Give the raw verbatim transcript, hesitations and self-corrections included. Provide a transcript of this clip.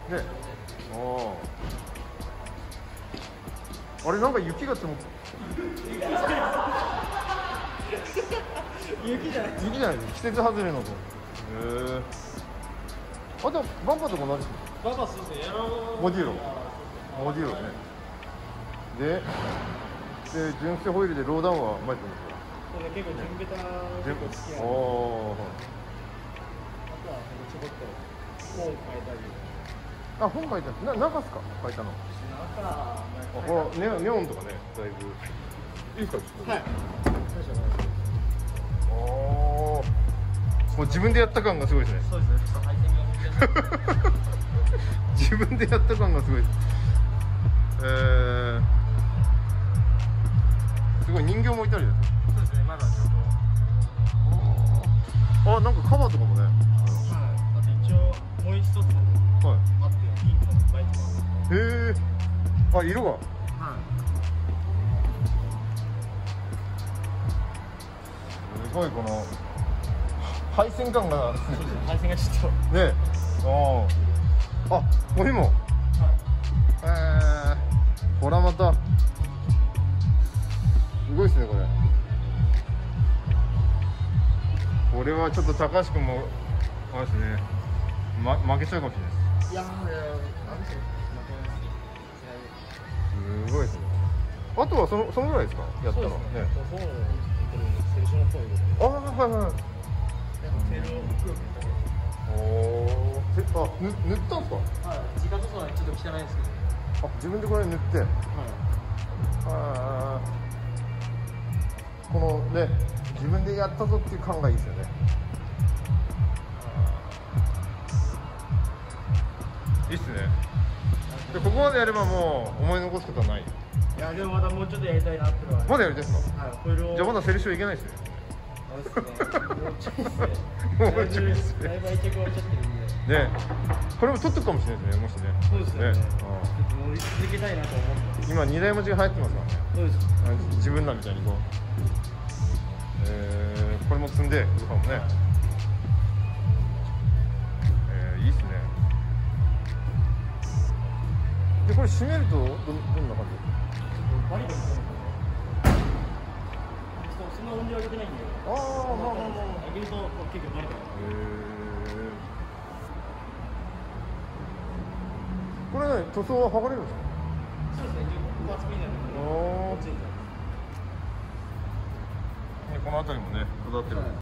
あああれなんか雪が積もって雪じゃない雪じゃない季節外れのと。へえ。あとバンパーとか同じ。 バンパーそうですね。 モディーロモディーロね。でで純正ホイールでローダウンは前と思ってそうね、結構純ベタ結構好きなんで。 おお。 あとはちょこっと本変えたり。 あ、本書いたな、中っすか書いたの。 中あ、ほら、ネネオンとかね、だいぶいいですか、ちょっと。 はい。 おお。もう自分でやった感がすごいですね。 そうですね。ちょっと履いてみよう。 自分でやった感がすごいです。えー、すごい人形もいたりです。 そうですね。まだちょっと。あ、なんかカバーとかもね。 はい。あと一応もう一つはい。 あってピンクのバイクが。 へえ。あ、色が。 はい。 すごいこの配線感が。 そうですね。配線がちょっと。 ね。ああ。あ、これも。 はい。 えー、ほらまた。すごいですねこれ。これはちょっと高橋君もあれですね、ま、負けちゃうかもしれないです。 いやー、いやー、なんでしょう。 すごいですね。あとはそのそのぐらいですかやったのね。 そうですね。セルショの方に。 ああ、はいはい。 セルを黒く塗ったけど。 おお。あ、ぬ塗ったんですか。 はい。自家塗装はちょっと汚いですけど。 あ、自分でこれ塗って。 はい。 ああ。このね、自分でやったぞっていう感がいいですよね。いいっすね。でここまでやればもう思い残すことはない。 いやでもまだもうちょっとやりたいなってのは。 まだやりたいですか。 はい。ホイールを。 じゃあまだセルシオいけないですね。 そうですね。もうちょいですね。 もうちょいですね。 だいぶ愛着終わっちゃってるんで。 ね、これも取っとくかもしれないですね。もしね。 そうですよね。 ね、 乗り続けたいなと思って。 今二台持ちが流行ってますからね。 そうです。 自分らみたいにこう、えー、これも積んでとかもね。えー、いいっすね。でこれ締めるとどどんな感じ？ バリバリ。そんな音量上げてないんで。 ああ、まあまあまあ。 上げると結構バリバリ。 これね、塗装は剥がれるんですか？ そうですね。ここ厚みになるんで。 おー。 ついてます。 この辺りもね、飾ってる。はい。